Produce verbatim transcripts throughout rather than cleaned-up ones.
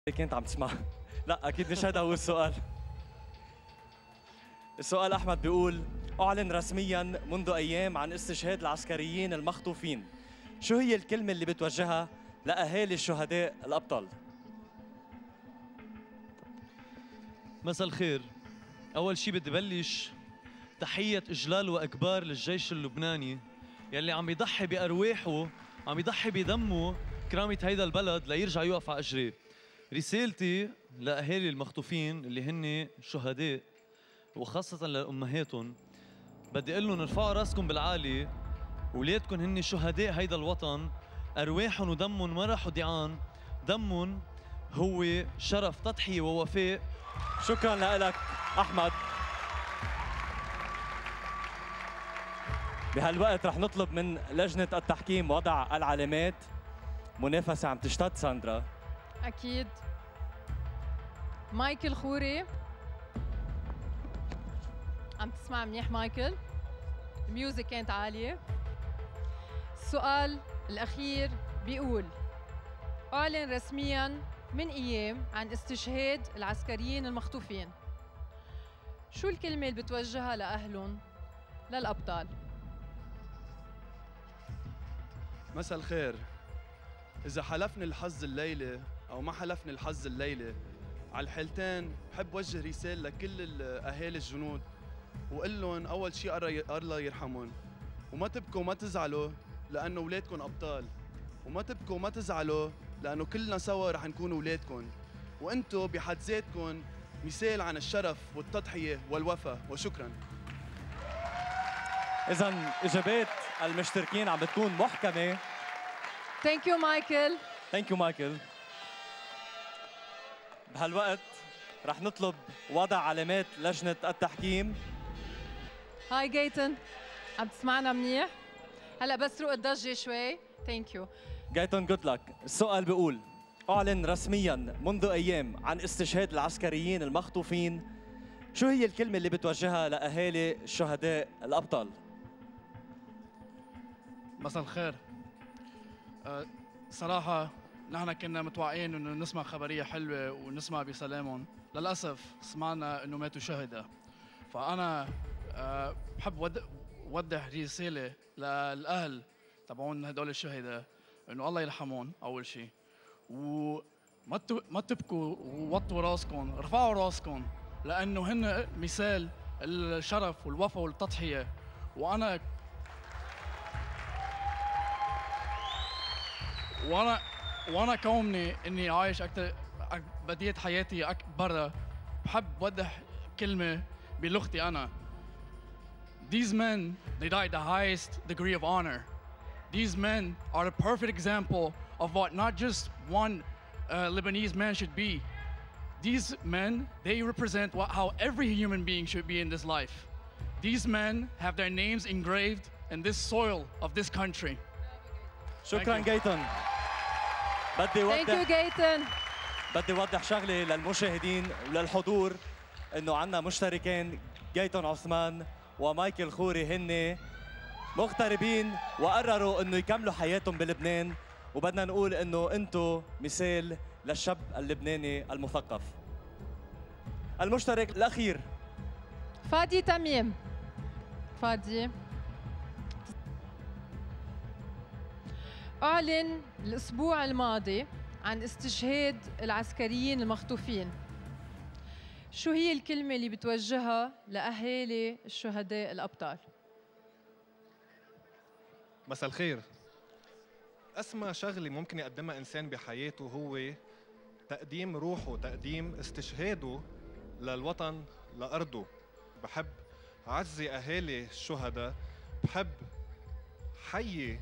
كنت عم تسمع. لا اكيد مش هذا هو السؤال. السؤال احمد بيقول: اعلن رسميا منذ ايام عن استشهاد العسكريين المخطوفين، شو هي الكلمه اللي بتوجهها لاهالي الشهداء الابطال؟ مساء الخير. اول شيء بدي بلش تحيه اجلال واكبار للجيش اللبناني يلي عم يضحي بارواحه، عم يضحي بدمه كرامه هيدا البلد ليرجع يوقف على اجريه. رسالتي لاهالي المخطوفين اللي هن شهداء وخاصه لامهاتهم، بدي اقول لهم ارفعوا راسكم بالعالي، اولادكم هن شهداء هيدا الوطن، ارواحهم ودمهم ما راحوا ضيعان، دمهم هو شرف، تضحيه ووفاء. شكرا لك احمد. بهالوقت رح نطلب من لجنه التحكيم وضع العلامات. منافسه عم تشتد ساندرا. أكيد. مايكل خوري، عم تسمع منيح مايكل؟ الميوزك كانت عالية. السؤال الأخير بيقول: أعلن رسمياً من أيام عن استشهاد العسكريين المخطوفين، شو الكلمة اللي بتوجهها لأهلهم للأبطال؟ مساء الخير. إذا حلفني الحظ الليلة أو ما حلفني الحظ الليلة، على الحالتين بحب وجه رسالة لكل أهالي الجنود وقول لهم أول شيء الله يرحمهم، وما تبكوا وما تزعلوا لأنه أولادكم أبطال، وما تبكوا وما تزعلوا لأنه كلنا سوا رح نكون أولادكم، وأنتم بحد ذاتكم مثال عن الشرف والتضحية والوفاء. وشكراً. إذن إجابات المشتركين عم بتكون محكمة. ثانك يو مايكل. ثانك يو مايكل. بهالوقت رح نطلب وضع علامات لجنة التحكيم. هاي جيتن، عم تسمعنا منيح؟ هلا بس روق الضجة شوي. ثانك يو. جيتن جود لك. السؤال بيقول: أعلن رسمياً منذ أيام عن استشهاد العسكريين المخطوفين، شو هي الكلمة اللي بتوجهها لأهالي الشهداء الأبطال؟ مساء الخير. أه صراحة نحن كنا متوقعين انه نسمع خبرية حلوة ونسمع بسلامهم، للأسف سمعنا انه ماتوا شهداء. فأنا أه بحب وضح رسالة للأهل تبعون هدول الشهداء انه الله يرحمهم أول شيء، وما ما تبكوا ووطوا راسكم، ارفعوا راسكم لأنه هن مثال الشرف والوفاء والتضحية. وأنا وانا وانا كوني اني عايش اكثر بديت حياتي برا، بحب وضح كلمه بلغتي انا. These men, they died the highest degree of honor. These men are a perfect example of what not just one uh, Lebanese man should be. These men, they represent what, how every human being should be in this life. These men have their names engraved in this soil of this country. شكراً جيتن. بدي وضح Thank you جيتن. بدي وضح شغله للمشاهدين وللحضور، انه عندنا مشتركين جيتن عثمان ومايكل خوري هن مغتربين وقرروا انه يكملوا حياتهم بلبنان، وبدنا نقول انه انتم مثال للشاب اللبناني المثقف. المشترك الاخير فادي تميم. فادي، أعلن الأسبوع الماضي عن استشهاد العسكريين المخطوفين، شو هي الكلمة اللي بتوجهها لأهالي الشهداء الأبطال؟ مساء الخير. أسمى شغلة ممكن يقدمها إنسان بحياته هو تقديم روحه، تقديم استشهاده للوطن، لأرضه. بحب أعزي أهالي الشهداء، بحب حيي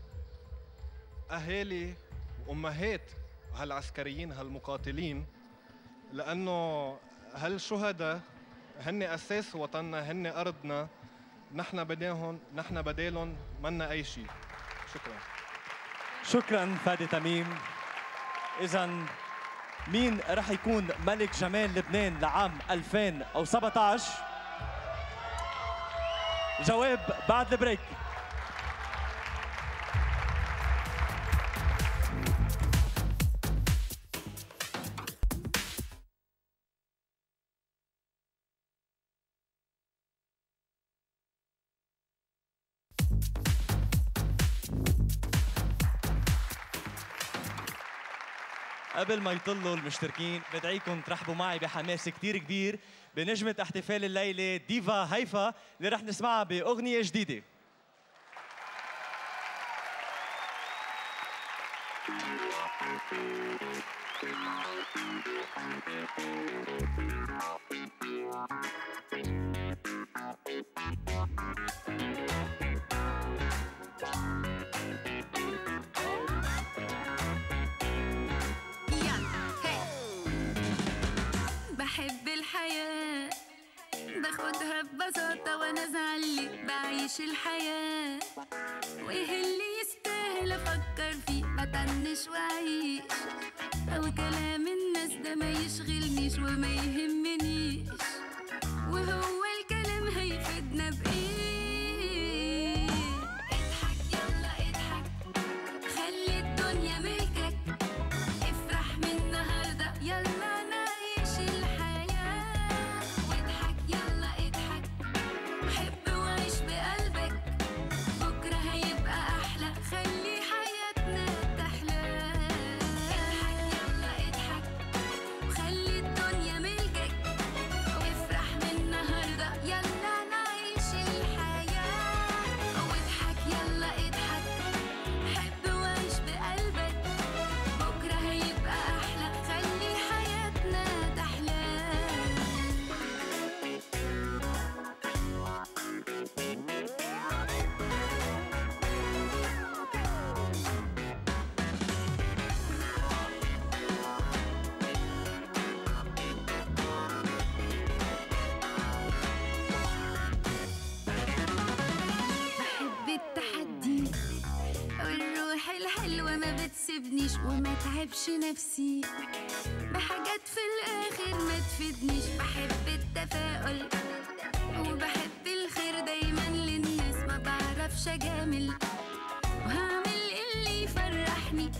أهالي وأمهات هالعسكريين هالمقاتلين، لأنه هالشهداء هن أساس وطننا، هن أرضنا، نحن بداهم، نحن بدالهم منا أي شيء. شكراً. شكراً فادي تميم. إذن مين رح يكون ملك جمال لبنان لعام ألفين وسبعة عشر؟ جواب بعد البريك. قبل ما يطلوا المشتركين بدعيكم ترحبوا معي بحماس كتير كبير بنجمة احتفال الليلة ديفا هيفا اللي رح نسمعها بأغنية جديدة. بحب الحياة باخدها ببساطة وانا زعلي بعيش الحياة وايه اللي يستاهل افكر فيه بطنش واعيش او كلام الناس ده ما يشغلنيش وما يهمنيش وهو الكلام هيفيدنا بايه اضحك يلا اضحك خلي الدنيا ملكك افرح من النهارده يلا تسيبنيش وما تعبش نفسي بحاجات في الاخر ما تفيدنيش بحب التفاؤل وبحب الخير دايما للناس ما بعرفش اجامل وهعمل اللي يفرحني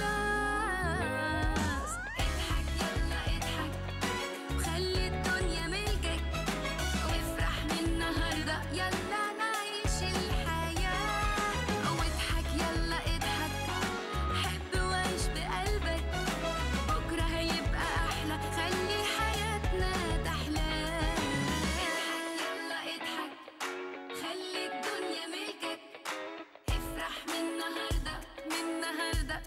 خلاص اضحك يلا اضحك وخلي الدنيا ملكك وافرح من النهارده يلا نعيش الحياه واضحك يلا اضحك حب وعيش بقلبك بكره هيبقى احلى خلي حياتنا تحلى اضحك يلا اضحك خلي الدنيا ملكك افرح من النهارده من النهارده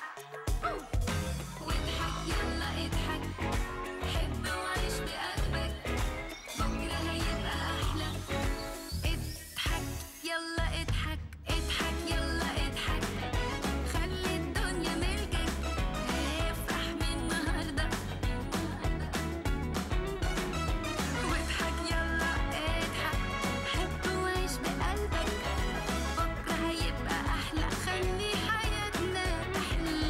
واضحك يلا اضحك حب وعيش بقلبك بكره هيبقى احلى اضحك يلا اضحك اضحك يلا اضحك خلي الدنيا ملكك افرح من النهارده واضحك يلا اضحك حب وعيش بقلبك بكره هيبقى احلى خلي حياتنا تحلى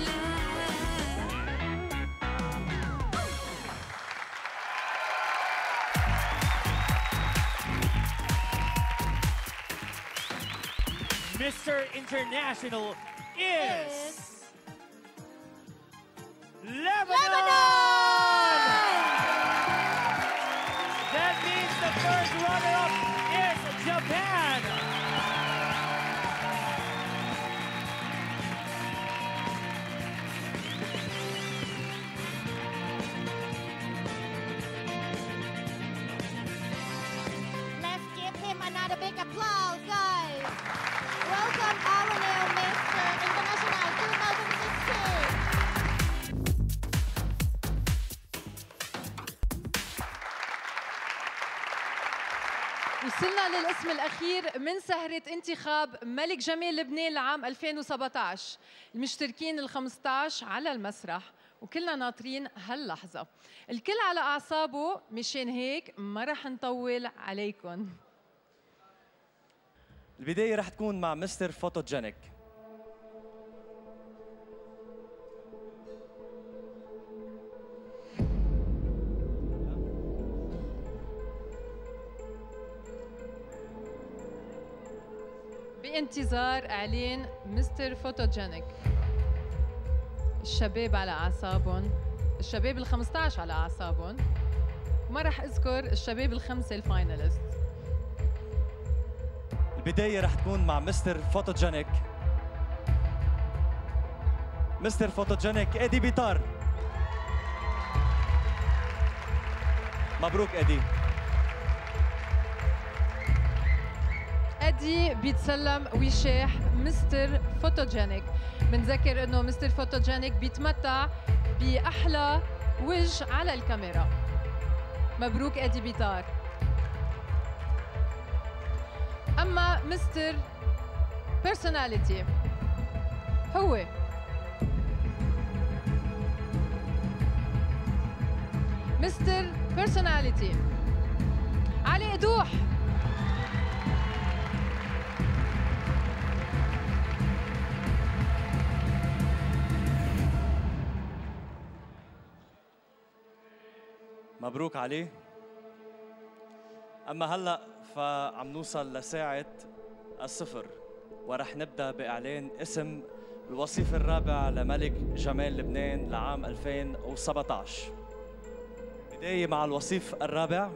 Mister International is, Lebanon! That means the first runner-up is Japan! Let's give him another big applause, guys. Welcome our new Mister International twenty sixteen. وصلنا للاسم الأخير من سهرة انتخاب ملك جمال لبنان لعام ألفين وسبعطعش. المشتركين ال خمسطعش على المسرح وكلنا ناطرين هاللحظة. الكل على أعصابه مشان هيك ما رح نطول عليكم. البداية رح تكون مع مستر فوتوجينيك. بانتظار إعلان مستر فوتوجينيك. الشباب على أعصابهم، الشباب ال خمسطعش على أعصابهم. ما رح أذكر الشباب الخمسة الفايناليست. البداية رح تكون مع مستر فوتوجينيك. مستر فوتوجينيك إيدي بيطار. مبروك ادي. ادي بيتسلم وشاح مستر فوتوجينيك. بنذكر انه مستر فوتوجينيك بيتمتع باحلى وجه على الكاميرا. مبروك ادي بيطار. اما مستر بيرسوناليتي هو مستر بيرسوناليتي علي قدوح. مبروك عليه. اما هلا فعم نوصل لساعه الصفر، ورح نبدا باعلان اسم الوصيف الرابع لملك جمال لبنان لعام ألفين وسبعطعش. بدايه مع الوصيف الرابع.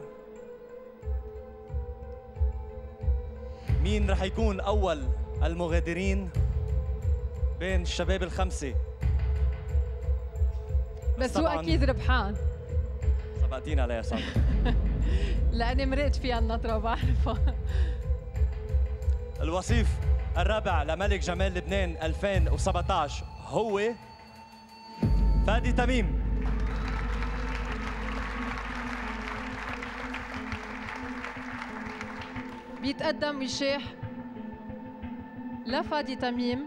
مين رح يكون اول المغادرين بين الشباب الخمسه؟ بس هو اكيد ربحان. سبقتينا عليها ساندرا. لاني مرقت فيها النطره وبعرفها. الوصيف الرابع لملك جمال لبنان ألفين وسبعطعش هو فادي تميم. بيتقدم ويشاح لفادي تميم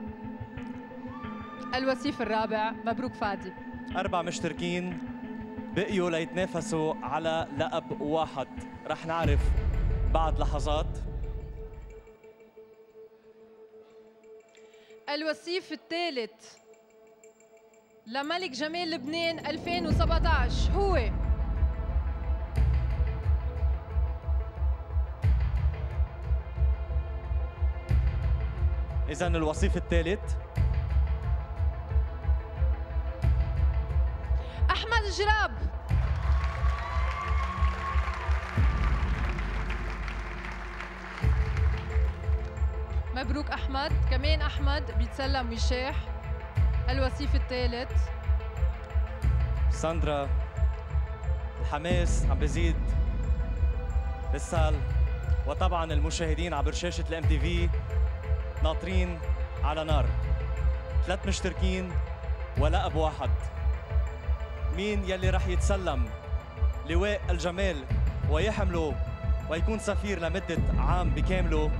الوصيف الرابع. مبروك فادي. أربع مشتركين بقيوا ليتنافسوا على لقب واحد، رح نعرف بعد لحظات. الوصيف الثالث لملك جمال لبنان ألفين وسبعطعش هو إذن الوصيف الثالث أحمد جراب. مبروك أحمد. كمان أحمد بيتسلم ويشاح الوصيف الثالث. ساندرا، الحماس عم بيزيد بالسال، وطبعا المشاهدين عبر شاشة الام تي في ناطرين على نار. ثلاث مشتركين ولقب واحد. مين يلي رح يتسلم لواء الجمال ويحمله ويكون سفير لمدة عام بكامله؟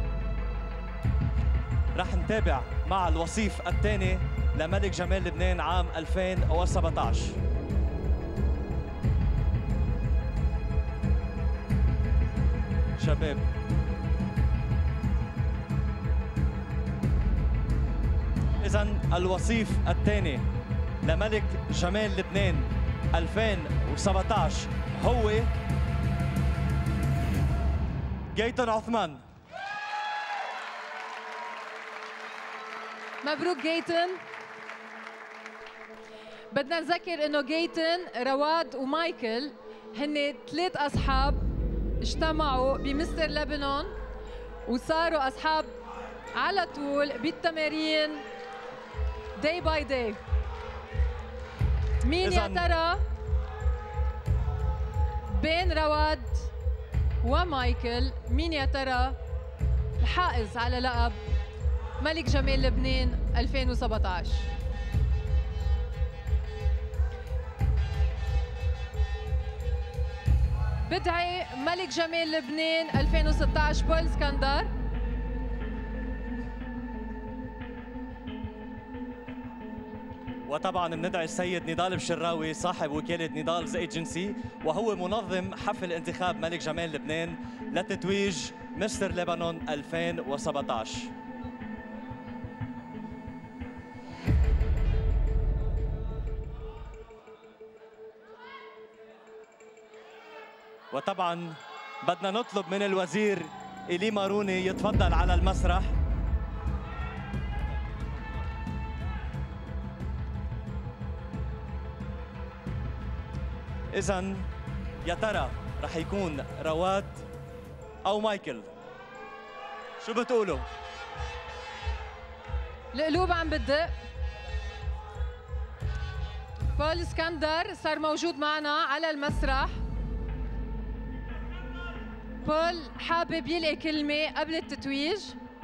رح نتابع مع الوصيف الثاني لملك جمال لبنان عام ألفين وسبعطعش. شباب، إذن الوصيف الثاني لملك جمال لبنان ألفين وسبعطعش هو جيتون عثمان. مبروك جيتون. بدنا نذكر انه جيتون، رواد ومايكل هن ثلاث اصحاب اجتمعوا بمستر لبنان وصاروا اصحاب على طول بالتمارين داي باي داي. مين يا ترى بين رواد ومايكل مين يا ترى الحائز على لقب ملك جمال لبنان ألفين وسبعطعش؟ بدعي ملك جمال لبنان ألفين وستطعش بول اسكندر. وطبعا بندعي السيد نضال بشراوي صاحب وكالة نضالز ايجنسي، وهو منظم حفل انتخاب ملك جمال لبنان لتتويج مستر لبنان ألفين وسبعطعش. وطبعا بدنا نطلب من الوزير إيلي ماروني يتفضل على المسرح. إذن يا ترى رح يكون رواد أو مايكل؟ شو بتقولوا؟ القلوب عم بتدق. بول اسكندر صار موجود معنا على المسرح. بول حابب يلقي كلمة قبل التتويج؟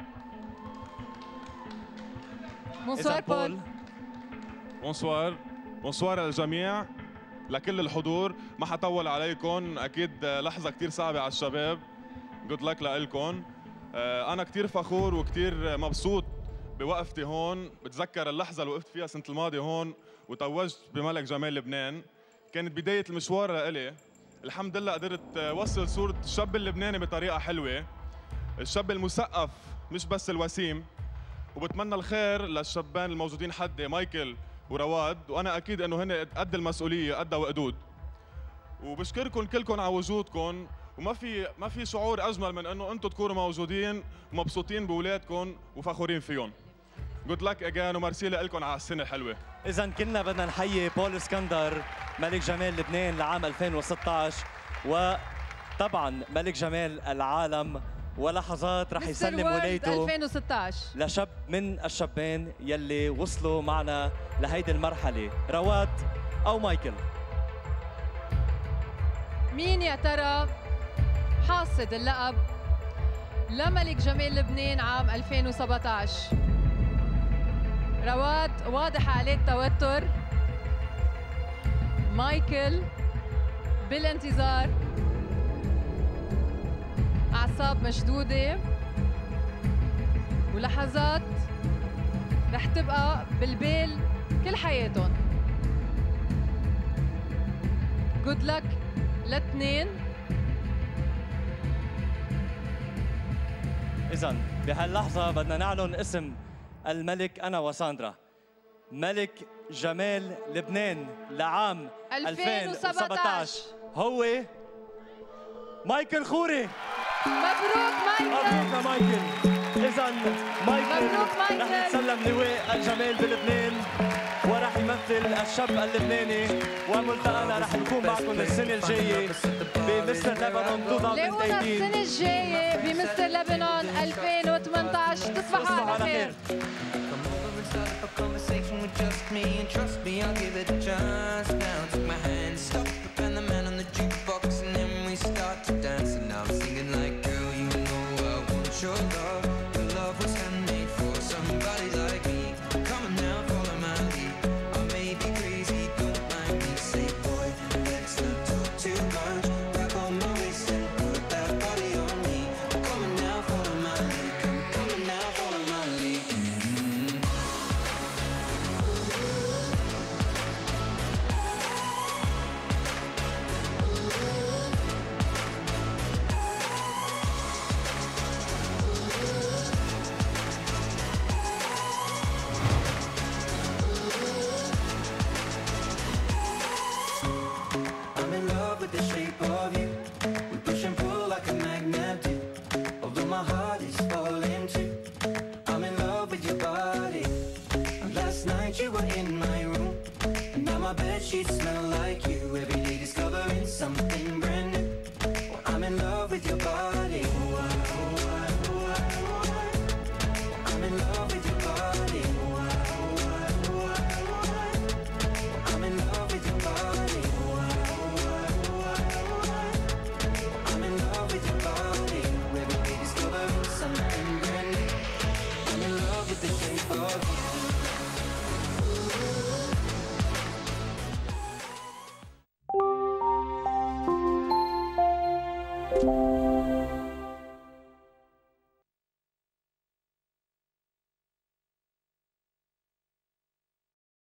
بونسوار بول. بونسوار بونسوار للجميع، لكل الحضور. ما حطول عليكم، اكيد لحظه كثير صعبه على الشباب. جود لك لكم. انا كثير فخور وكثير مبسوط بوقفتي هون. بتذكر اللحظه اللي وقفت فيها السنه الماضيه هون وتوجت بملك جمال لبنان. كانت بدايه المشوار لإلي. الحمد لله قدرت وصل صوره الشاب اللبناني بطريقه حلوه، الشاب المثقف مش بس الوسيم. وبتمنى الخير للشابان الموجودين حدي، مايكل ورواد، وانا اكيد انه هن قد المسؤوليه قد وقدود. وبشكركم كلكم على وجودكم، وما في ما في شعور اجمل من انه انتم تكونوا موجودين ومبسوطين باولادكم وفخورين فيهم. جود لك اجان ومرسي لكم على السنه الحلوه. اذا كلنا بدنا نحيي بول اسكندر ملك جمال لبنان لعام ألفين وستة عشر، وطبعا ملك جمال العالم، ولحظات رح يسلم ولايته ألفين وستة عشر لشاب من الشابين يلي وصلوا معنا لهيدي المرحله، رواد او مايكل. مين يا ترى حاصد اللقب لملك جمال لبنان عام ألفين وسبعة عشر؟ رواد واضح عليه التوتر، مايكل بالانتظار، أعصاب مشدودة، ولحظات رح تبقى بالبال كل حياتهم. جود لك للاثنين. إذا بهاللحظة بدنا نعلن اسم الملك أنا وساندرا. ملك جمال لبنان لعام ألفين وسبعة عشر هو مايكل خوري. مبروك مايكل. مبروك مايكل. إذا مايكل مبروك مايكل. رح يتسلم لواء الجمال بلبنان ورح يمثل الشاب اللبناني، وملتقانا رح نكون معكم السنة الجاية بمستر لبنان ألفين لاقونا وثمانية عشر. السنة الجاية بمستر لبنان ألفين وثمانية عشر. تصبحوا على خير. Conversation with just me, and trust me, I'll give it a chance. Now take my hand, stop, and the man on the jukebox, and then we start to dance. And now I'm singing like, girl, you know I want your love. Your love was handmade for somebody like me. Come on now, follow my lead. I may be crazy, don't mind me. Say, boy, let's not talk too much. Grab on my waist and put that body on me. Come on now, follow my lead. Come, come on now, follow my lead. I'm in love with the shape of you. We push and pull like a magnet do. Although my heart is falling too. I'm in love with your body. Last night you were in my room, and now my bed sheets smell like you. Every